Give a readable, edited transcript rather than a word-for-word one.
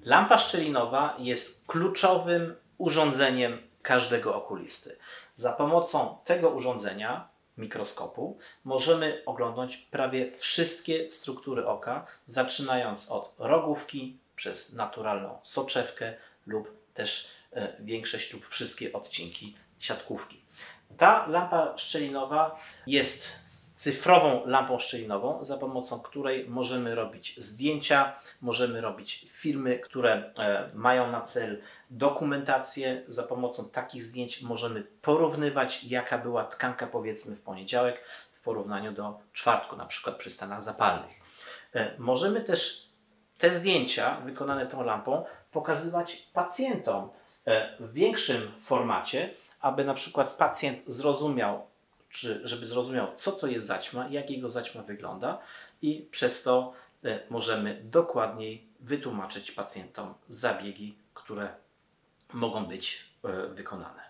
Lampa szczelinowa jest kluczowym urządzeniem każdego okulisty. Za pomocą tego urządzenia, mikroskopu, możemy oglądać prawie wszystkie struktury oka, zaczynając od rogówki, przez naturalną soczewkę lub też większość lub wszystkie odcinki siatkówki. Ta lampa szczelinowa jest cyfrową lampą szczelinową, za pomocą której możemy robić zdjęcia, możemy robić filmy, które mają na cel dokumentację. Za pomocą takich zdjęć możemy porównywać, jaka była tkanka, powiedzmy, w poniedziałek w porównaniu do czwartku, na przykład przy stanach zapalnych. Możemy też te zdjęcia wykonane tą lampą pokazywać pacjentom w większym formacie, aby na przykład pacjent zrozumiał, żeby zrozumiał, co to jest zaćma, jak jego zaćma wygląda, i przez to możemy dokładniej wytłumaczyć pacjentom zabiegi, które mogą być wykonane.